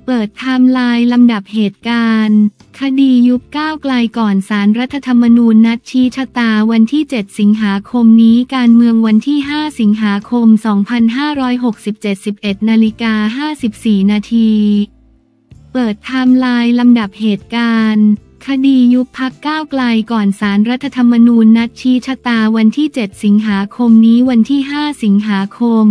เปิดไทม์ไลน์ลำดับเหตุการณ์คดียุบก้าวไกลก่อนศาลรัฐธรรมนูญนัดชี้ชะตาวันที่ 7 สิงหาคมนี้การเมืองวันที่ 5 สิงหาคม 2567 11:54 นาทีเปิดไทม์ไลน์ลำดับเหตุการณ์คดียุบพรรคก้าวไกลก่อนศาลรัฐธรรมนูญนัดชี้ชะตาวันที่ 7 สิงหาคมนี้วันที่ 5 สิงหาคม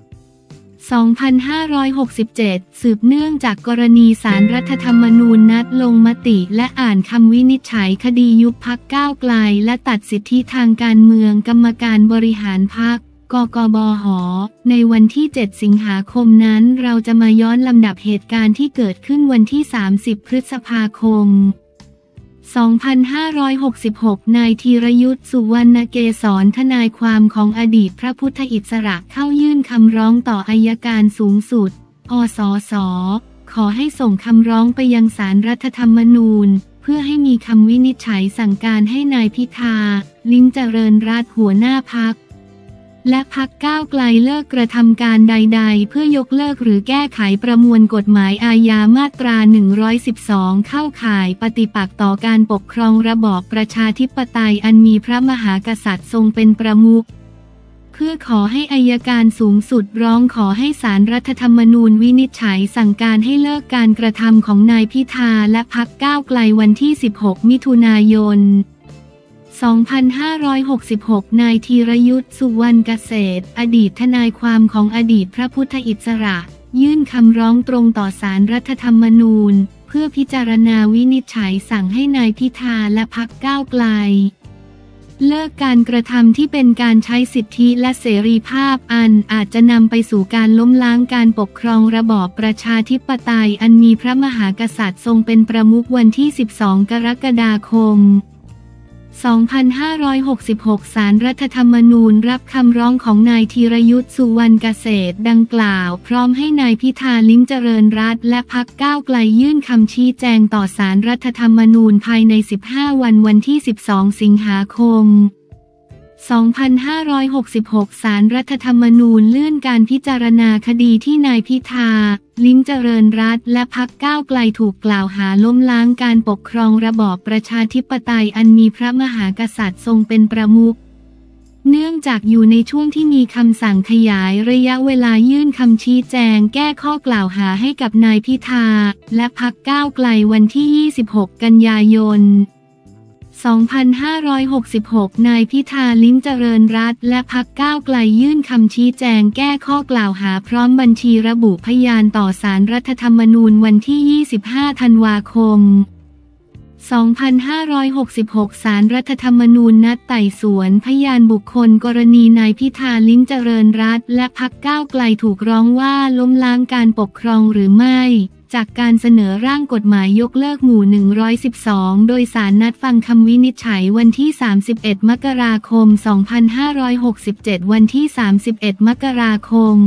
2567 สืบเนื่องจากกรณีศาลรัฐธรรมนูญนัดลงมติและอ่านคำวินิจฉัยคดียุบพรรคก้าวไกลและตัดสิทธิทางการเมืองกรรมการบริหารพรรคกกบห.ในวันที่ 7 สิงหาคมนั้นเราจะมาย้อนลำดับเหตุการณ์ที่เกิดขึ้นวันที่ 30 พฤษภาคม 2566 นายธีรยุทธ สุวรรณเกษรทนายความของอดีตพระพุทธอิสระเข้ายื่นคำร้องต่ออัยการสูงสุดอสส.ขอให้ส่งคำร้องไปยังศาลรัฐธรรมนูญเพื่อให้มีคำวินิจฉัยสั่งการให้นายพิธา ลิ้มเจริญรัตน์หัวหน้าพรรคและพรรคก้าวไกลเลิกกระทำการใดๆเพื่อยกเลิกหรือแก้ไขประมวลกฎหมายอาญามาตรา 112 เข้าข่ายปฏิปักษ์ต่อการปกครองระบอบประชาธิปไตยอันมีพระมหากษัตริย์ทรงเป็นประมุขเพื่อขอให้อัยการสูงสุดร้องขอให้ศาลรัฐธรรมนูญวินิจฉัยสั่งการให้เลิกการกระทำของนายพิธาและพรรคก้าวไกลวันที่ 16 มิถุนายน 2566 นายธีรยุทธ สุวรรณเกษตรอดีตทนายความของอดีตพระพุทธอิสระยื่นคำร้องตรงต่อศาลรัฐธรรมนูญเพื่อพิจารณาวินิจฉัยสั่งให้นายพิธาและพรรคก้าวไกลเลิกการกระทำที่เป็นการใช้สิทธิและเสรีภาพอันอาจจะนำไปสู่การล้มล้างการปกครองระบอบประชาธิปไตยอันมีพระมหากษัตริย์ทรงเป็นประมุขวันที่ 12 กรกฎาคม 2566 ศาลรัฐธรรมนูญรับคำร้องของนายธีรยุทธ สุวรรณเกษตรดังกล่าวพร้อมให้นายพิธา ลิ้มเจริญรัตน์และพรรคก้าวไกลยื่นคำชี้แจงต่อศาลรัฐธรรมนูญภายใน 15 วันวันที่ 12 สิงหาคม 2566 ศาลรัฐธรรมนูญเลื่อนการพิจารณาคดีที่นายพิธา ลิ้มเจริญรัตน์และพรรคก้าวไกลถูกกล่าวหาล้มล้างการปกครองระบอบประชาธิปไตยอันมีพระมหากษัตริย์ทรงเป็นประมุขเนื่องจากอยู่ในช่วงที่มีคำสั่งขยายระยะเวลายื่นคำชี้แจงแก้ข้อกล่าวหาให้กับนายพิธาและพรรคก้าวไกลวันที่ 26 กันยายน 2566 นายพิธา ลิ้มเจริญรัตน์และพรรคก้าวไกลยื่นคำชี้แจงแก้ข้อกล่าวหาพร้อมบัญชีระบุพยานต่อศาลรัฐธรรมนูญวันที่ 25 ธันวาคม 2566 ศาลรัฐธรรมนูญนัดไต่สวนพยานบุคคลกรณีนายพิธา ลิ้มเจริญรัตน์และพรรคก้าวไกลถูกร้องว่าล้มล้างการปกครองหรือไม่จากการเสนอร่างกฎหมายยกเลิกหมู่ 112 โดยศาลนัดฟังคำวินิจฉัยวันที่ 31 มกราคม 2567 วันที่ 31 มกราคม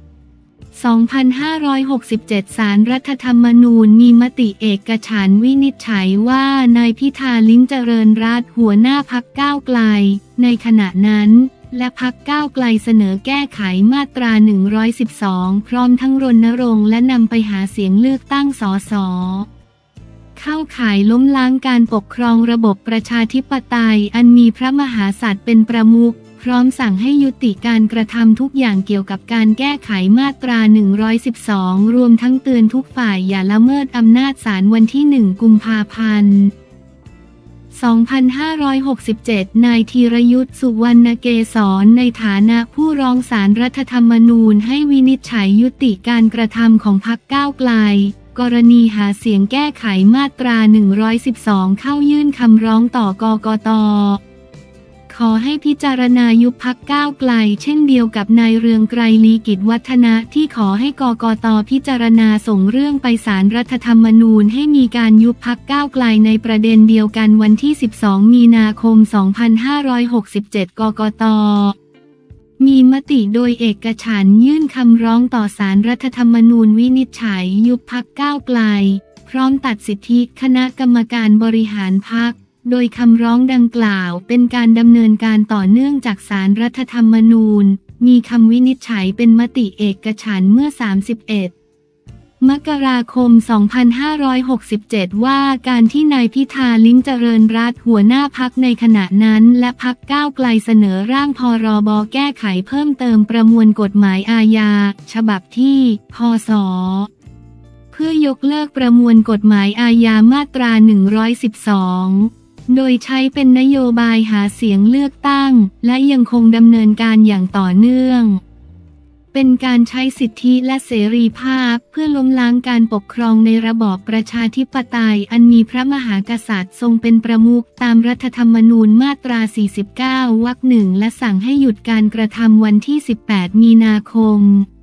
2567 ศาลรัฐธรรมนูญมีมติเอกฉันท์วินิจฉัยว่านายพิธา ลิ้มเจริญรัตน์หัวหน้าพรรคก้าวไกลในขณะนั้นและพรรคก้าวไกลเสนอแก้ไขมาตรา 112 พร้อมทั้งรณรงค์และนำไปหาเสียงเลือกตั้งสส.เข้าข่ายล้มล้างการปกครองระบบประชาธิปไตยอันมีพระมหากษัตริย์เป็นประมุขพร้อมสั่งให้ยุติการกระทำทุกอย่างเกี่ยวกับการแก้ไขมาตรา 112 รวมทั้งเตือนทุกฝ่ายอย่าละเมิดอำนาจศาลวันที่ 1 กุมภาพันธ์ 2567 นายธีรยุทธ สุวรรณเกษรในฐานะผู้ร้องศาลรัฐธรรมนูญให้วินิจฉัยยุติการกระทำของพรรคก้าวไกลกรณีหาเสียงแก้ไขมาตรา 112 เข้ายื่นคำร้องต่อกกต.ขอให้พิจารณายุบพรรคก้าวไกลเช่นเดียวกับนายเรืองไกรลีกิจวัฒนะที่ขอให้กกต.พิจารณาส่งเรื่องไปศาลรัฐธรรมนูญให้มีการยุบพรรคก้าวไกลในประเด็นเดียวกันวันที่ 12 มีนาคม 2567 กกต.มีมติโดยเอกฉันท์ยื่นคำร้องต่อศาลรัฐธรรมนูญวินิจฉัยยุบพรรคก้าวไกลพร้อมตัดสิทธิคณะกรรมการบริหารพรรคโดยคำร้องดังกล่าวเป็นการดำเนินการต่อเนื่องจากศาลรัฐธรรมนูญมีคำวินิจฉัยเป็นมติเอกฉันท์เมื่อ 31 มกราคม 2567 ว่าการที่นายพิธา ลิ้มเจริญรัตน์หัวหน้าพรรคในขณะนั้นและพรรคก้าวไกลเสนอร่างพรบ.แก้ไขเพิ่มเติมประมวลกฎหมายอาญาฉบับที่พ.ศ. เพื่อยกเลิกประมวลกฎหมายอาญามาตรา 112 โดยใช้เป็นนโยบายหาเสียงเลือกตั้งและยังคงดำเนินการอย่างต่อเนื่องเป็นการใช้สิทธิและเสรีภาพเพื่อล้มล้างการปกครองในระบอบประชาธิปไตยอันมีพระมหากษัตริย์ทรงเป็นประมุขตามรัฐธรรมนูญมาตรา 49 วรรค 1 และสั่งให้หยุดการกระทำวันที่ 18 มีนาคม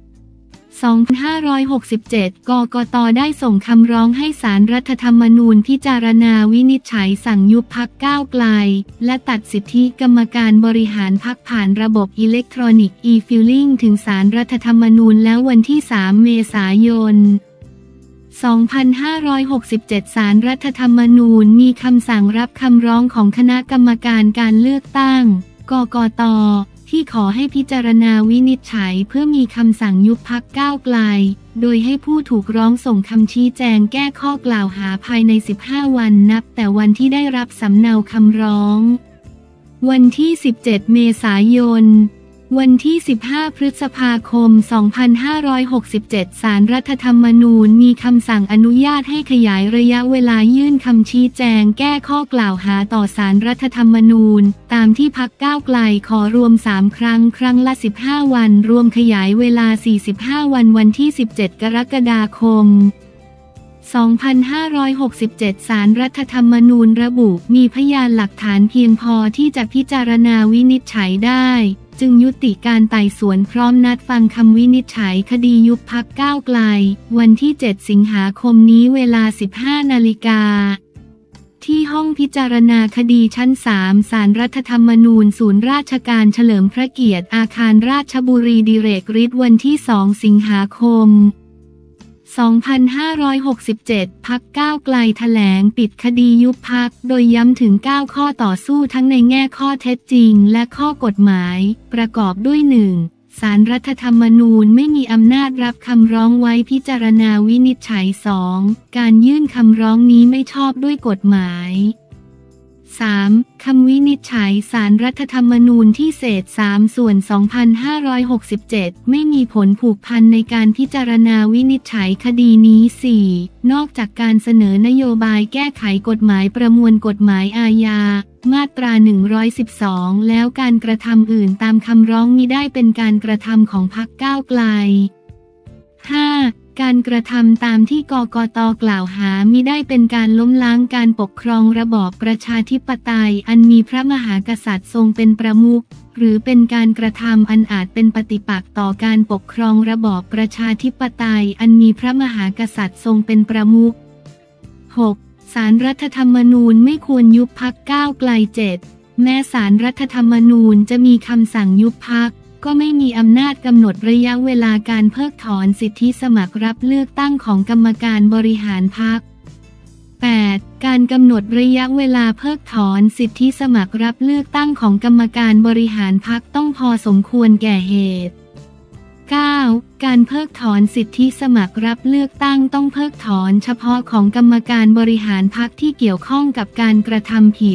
2567 กกต.ได้ส่งคำร้องให้ศาลรัฐธรรมนูญพิจารณาวินิจฉัยสั่งยุบพรรคก้าวไกลและตัดสิทธิกรรมการบริหารพรรคผ่านระบบอิเล็กทรอนิกส์ e-filing ถึงศาลรัฐธรรมนูญแล้ววันที่ 3 เมษายน 2567 ศาลรัฐธรรมนูญมีคำสั่งรับคำร้องของคณะกรรมการการเลือกตั้งกกต.ที่ขอให้พิจารณาวินิจฉัยเพื่อมีคำสั่งยุบพรรคก้าวไกลโดยให้ผู้ถูกร้องส่งคำชี้แจงแก้ข้อกล่าวหาภายใน 15 วันนับแต่วันที่ได้รับสำเนาคำร้องวันที่ 17 เมษายน วันที่ 15 พฤษภาคม 2567 ศาลรัฐธรรมนูญมีคำสั่งอนุญาตให้ขยายระยะเวลายื่นคำชี้แจงแก้ข้อกล่าวหาต่อศาลรัฐธรรมนูญตามที่พรรคก้าวไกลขอรวม 3 ครั้งครั้งละ 15 วันรวมขยายเวลา 45 วันวันที่ 17 กรกฎาคม 2567 ศาลรัฐธรรมนูญระบุมีพยานหลักฐานเพียงพอที่จะพิจารณาวินิจฉัยได้จึงยุติการไต่สวนพร้อมนัดฟังคำวินิจฉัยคดียุบพรรคก้าวไกลวันที่ 7 สิงหาคมนี้เวลา 15 นาฬิกาที่ห้องพิจารณาคดีชั้น 3 ศาลรัฐธรรมนูญศูนย์ราชการเฉลิมพระเกียรติอาคารราชบุรีดิเรกฤทธิ์วันที่ 2 สิงหาคม 2567 พรรคก้าวไกลแถลงปิดคดียุบพรรคโดยย้ำถึง 9 ข้อต่อสู้ทั้งในแง่ข้อเท็จจริงและข้อกฎหมายประกอบด้วย 1. ศาลรัฐธรรมนูญไม่มีอำนาจรับคำร้องไว้พิจารณาวินิจฉัย 2. การยื่นคำร้องนี้ไม่ชอบด้วยกฎหมาย 3. คำวินิจฉัยศาลรัฐธรรมนูญที่เศษ 3 ส่วน 2567 ไม่มีผลผูกพันในการพิจารณาวินิจฉัยคดีนี้ 4. นอกจากการเสนอนโยบายแก้ไขกฎหมายประมวลกฎหมายอาญามาตรา 112 แล้วการกระทำอื่นตามคำร้องมิได้เป็นการกระทำของพรรคก้าวไกล 5. การกระทำตามที่กกต.กล่าวหามิได้เป็นการล้มล้างการปกครองระบอบประชาธิปไตยอันมีพระมหากษัตริย์ทรงเป็นประมุขหรือเป็นการกระทำอันอาจเป็นปฏิปักษ์ต่อการปกครองระบอบประชาธิปไตยอันมีพระมหากษัตริย์ทรงเป็นประมุข 6. ศาลรัฐธรรมนูญไม่ควรยุบพรรคก้าวไกล 7. แม้ศาลรัฐธรรมนูญจะมีคำสั่งยุบพรรคก็ไม่มีอำนาจกำหนดระยะเวลาการเพิกถอนสิทธิสมัครรับเลือกตั้งของกรรมการบริหารพรรค 8. การกำหนดระยะเวลาเพิกถอนสิทธิสมัครรับเลือกตั้งของกรรมการบริหารพรรคต้องพอสมควรแก่เหตุ 9. การเพิกถอนสิทธิสมัครรับเลือกตั้งต้องเพิกถอนเฉพาะของกรรมการบริหารพรรคที่เกี่ยวข้องกับการกระทำผิด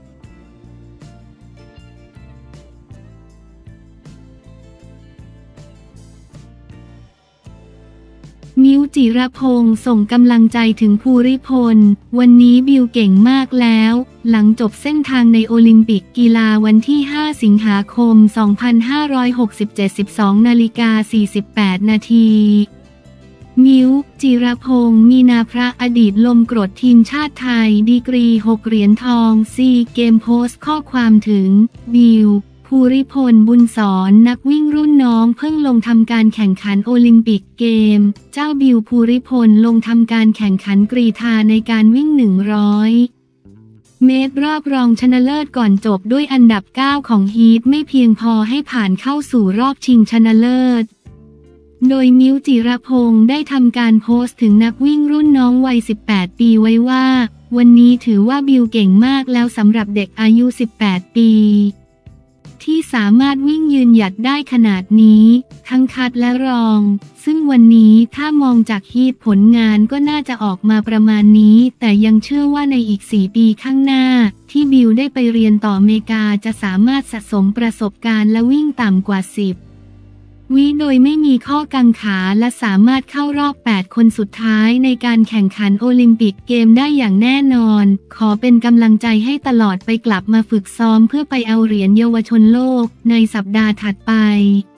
มิ้ว จิรพงษ์ส่งกำลังใจถึงภูริพลวันนี้บิวเก่งมากแล้วหลังจบเส้นทางในโอลิมปิกกีฬาวันที่ 5 สิงหาคม 2567 12:48 นาทีมิ้ว จิรพงษ์มีนาพระอดีตลมกรดทีมชาติไทยดีกรี 6 เหรียญทองซีเกมโพสต์ข้อความถึงบิวภูริพล บุญสอนนักวิ่งรุ่นน้องเพิ่งลงทำการแข่งขันโอลิมปิกเกมเจ้าบิวภูริพลลงทำการแข่งขันกรีฑาในการวิ่ง 100 เมตรรอบรองชนะเลิศก่อนจบด้วยอันดับ 9 ของฮีทไม่เพียงพอให้ผ่านเข้าสู่รอบชิงชนะเลิศโดยมิ้ว จิรพงษ์ได้ทำการโพสต์ถึงนักวิ่งรุ่นน้องวัย 18 ปีไว้ว่าวันนี้ถือว่าบิวเก่งมากแล้วสำหรับเด็กอายุ 18 ปีที่สามารถวิ่งยืนหยัดได้ขนาดนี้ทั้งคัดและรองซึ่งวันนี้ถ้ามองจากฮีทผลงานก็น่าจะออกมาประมาณนี้แต่ยังเชื่อว่าในอีก4 ปีข้างหน้าที่บิวได้ไปเรียนต่ออเมริกาจะสามารถสะสมประสบการณ์และวิ่งต่ำกว่า10 วิโดยไม่มีข้อกังขาและสามารถเข้ารอบ8 คนสุดท้ายในการแข่งขันโอลิมปิกเกมได้อย่างแน่นอนขอเป็นกำลังใจให้ตลอดไปกลับมาฝึกซ้อมเพื่อไปเอาเหรียญเยาวชนโลกในสัปดาห์ถัดไป